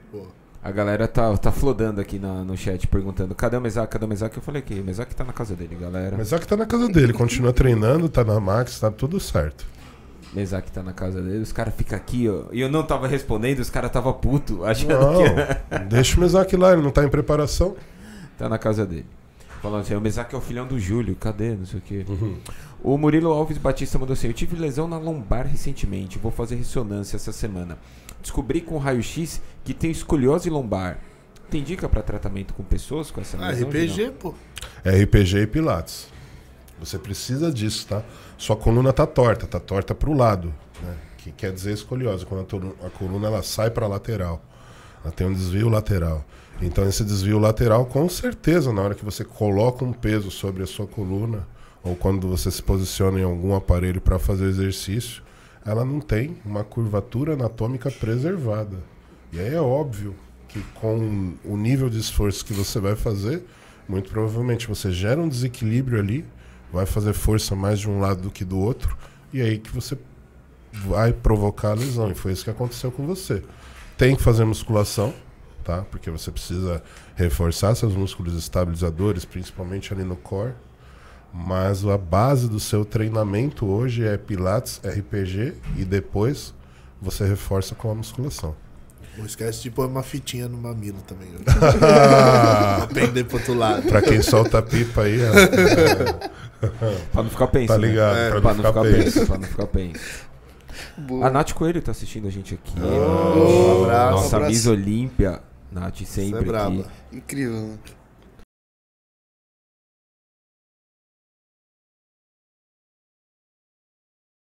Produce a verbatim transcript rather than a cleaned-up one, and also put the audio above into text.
Pô. A galera tá, tá flodando aqui na, no chat, perguntando, cadê o Mesaque, cadê o Mesaque? Eu falei que o Mesaque tá na casa dele, galera. O Mesaque tá na casa dele, continua treinando, tá na Max, tá tudo certo. Mesaque tá na casa dele, os caras ficam aqui, ó. E eu não tava respondendo, os caras tava puto, achando Não, que... deixa o Mesaque lá, ele não tá em preparação. Tá na casa dele. Falando assim, o Mesaque é o filhão do Júlio, cadê? Não sei o quê. Uhum. O Murilo Alves Batista mandou assim, eu tive lesão na lombar recentemente, vou fazer ressonância essa semana. Descobri com raio-x que tem escoliose lombar. Tem dica pra tratamento com pessoas com essa Ah, lesão? R P G, Não? pô. R P G e Pilates. Você precisa disso, tá? Sua coluna tá torta, tá torta pro lado, né? Que quer dizer escoliose, quando a, tolu- a coluna ela sai pra lateral. Ela tem um desvio lateral. Então esse desvio lateral, com certeza, na hora que você coloca um peso sobre a sua coluna, ou quando você se posiciona em algum aparelho para fazer exercício, ela não tem uma curvatura anatômica preservada. E aí é óbvio que com o nível de esforço que você vai fazer, muito provavelmente você gera um desequilíbrio ali, vai fazer força mais de um lado do que do outro, e aí que você vai provocar a lesão. E foi isso que aconteceu com você. Tem que fazer musculação, tá? Porque você precisa reforçar seus músculos estabilizadores, principalmente ali no core. Mas a base do seu treinamento hoje é Pilates, R P G, e depois você reforça com a musculação. Não esquece de pôr uma fitinha no mamilo também. Pra pender pro outro lado. Pra quem solta a pipa aí, é, Pra não ficar penso, tá né? ligado? É, pra, Pra não não ficar ficar penso. penso, pra não ficar penso. Boa. A Nath Coelho tá assistindo a gente aqui. Um abraço. Nossa Um abraço. Miss Olímpia. Nath Você é sempre braba. aqui. Incrível, né?